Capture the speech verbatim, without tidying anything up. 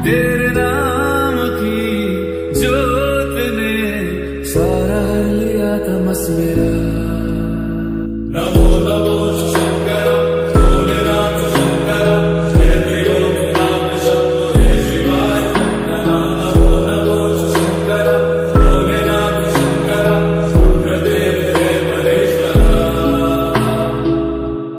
तेरे नाम की जोत ने सारा लिया तमस मेरा। नमो नमो